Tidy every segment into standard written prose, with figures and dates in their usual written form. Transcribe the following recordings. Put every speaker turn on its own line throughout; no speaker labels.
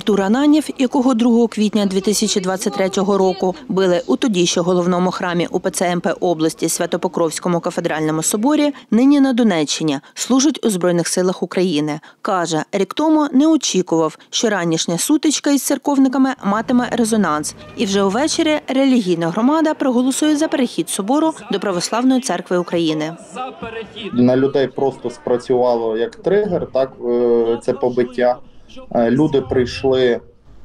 Артур Ананєв, якого 2 квітня 2023 року били у тоді ще головному храмі УПЦ МП області Свято-Покровському кафедральному соборі, нині на Донеччині, служить у Збройних силах України. Каже, рік тому не очікував, що ранішня сутичка із церковниками матиме резонанс. І вже увечері релігійна громада проголосує за перехід собору до Православної церкви України.
На людей просто спрацювало як тригер, так, це побиття. Люди прийшли,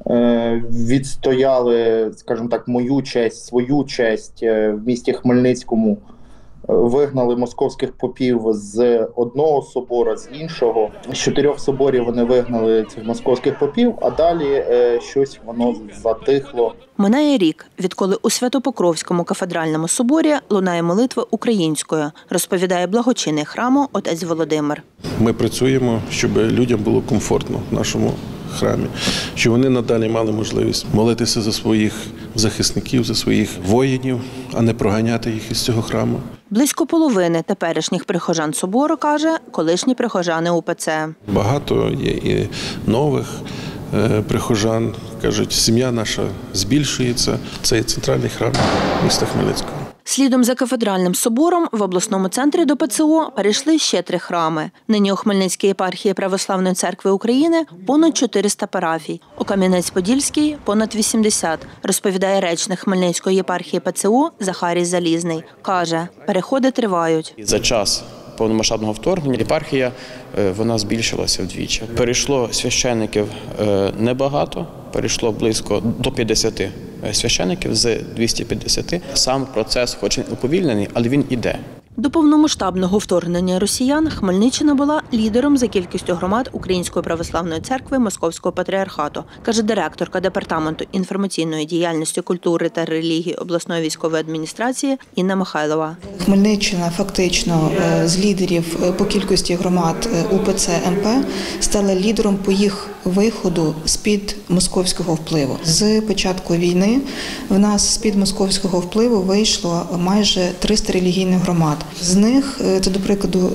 відстояли, скажімо так, мою честь, свою честь в місті Хмельницькому, вигнали московських попів з одного собора, з іншого. З 4 соборів вони вигнали цих московських попів, а далі щось воно затихло.
Минає рік, відколи у Свято-Покровському кафедральному соборі лунає молитва українською, розповідає благочинний храму отець Володимир.
Ми працюємо, щоб людям було комфортно в нашому храмі, щоб вони надалі мали можливість молитися за своїх захисників, за своїх воїнів, а не проганяти їх із цього храму.
Близько половини теперішніх прихожан собору, каже, колишні прихожани УПЦ.
Багато є і нових прихожан. Кажуть, сім'я наша збільшується. Це є центральний храм міста Хмельницького.
Слідом за кафедральним собором в обласному центрі до ПЦУ перейшли ще 3 храми. Нині у Хмельницькій єпархії Православної церкви України понад 400 парафій. У Кам'янець-Подільській – понад 80, розповідає речник Хмельницької єпархії ПЦУ Захарій Залізний. Каже, переходи тривають.
За час повномасштабного вторгнення єпархія вона збільшилася вдвічі. Перейшло священиків небагато, перейшло близько до 50 священиків з 250. Сам процес хоч і уповільнений, але він іде.
До повномасштабного вторгнення росіян Хмельниччина була лідером за кількістю громад Української православної церкви Московського патріархату, каже директорка Департаменту інформаційної діяльності, культури та релігії обласної військової адміністрації Інна Михайлова.
Хмельниччина фактично з лідерів по кількості громад УПЦ МП стала лідером по їх виходу з-під московського впливу. З початку війни в нас з-під московського впливу вийшло майже 300 релігійних громад. З них, це, до прикладу,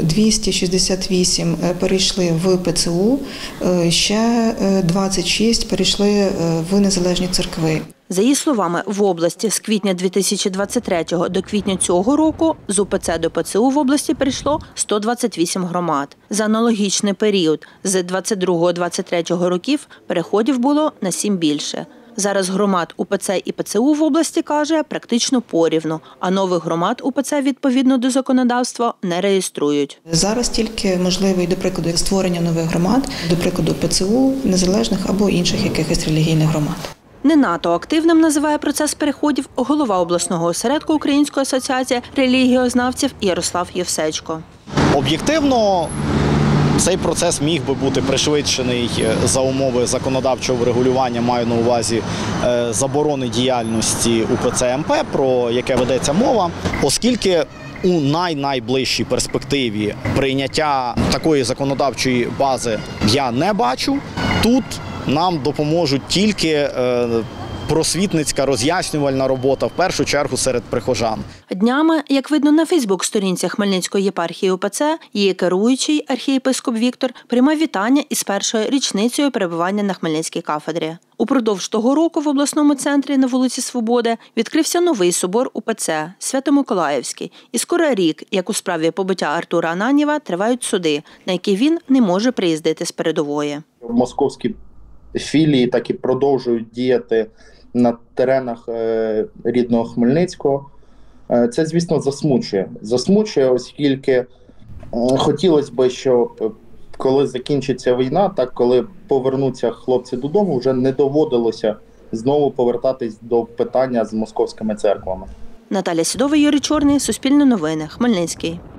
268 перейшли в ПЦУ, ще 26 перейшли в незалежні церкви.
За її словами, в області з квітня 2023 до квітня цього року з УПЦ до ПЦУ в області прийшло 128 громад. За аналогічний період з 22-23 років переходів було на 7 більше. Зараз громад УПЦ і ПЦУ в області, каже, практично порівну, а нових громад УПЦ відповідно до законодавства не реєструють.
Зараз тільки можливе, до прикладу, створення нових громад, до прикладу, ПЦУ, незалежних або інших якихось релігійних громад.
Не надто активним називає процес переходів голова обласного осередку Української асоціації релігієзнавців Ярослав Євсечко.
Об'єктивно, цей процес міг би бути пришвидшений за умови законодавчого врегулювання, маю на увазі заборони діяльності УПЦ МП, про яке ведеться мова, оскільки у найближчій перспективі прийняття такої законодавчої бази я не бачу. Тут нам допоможуть тільки просвітницька роз'яснювальна робота, в першу чергу серед прихожан.
Днями, як видно на Фейсбук-сторінці Хмельницької єпархії УПЦ, її керуючий архієпископ Віктор приймав вітання із першою річницею перебування на Хмельницькій кафедрі. Упродовж того року в обласному центрі на вулиці Свободи відкрився новий собор УПЦ – Свято-Миколаївський. І скоро рік, як у справі побиття Артура Ананєва, тривають суди, на які він не може приїздити з передової.
Московські філії так і продовжують діяти на теренах рідного Хмельницького. Це, звісно, засмучує. Засмучує, оскільки хотілося б, щоб коли закінчиться війна, так коли повернуться хлопці додому, вже не доводилося знову повертатись до питання з московськими церквами.
Наталя Сідова, Юрій Чорний, Суспільне новини, Хмельницький.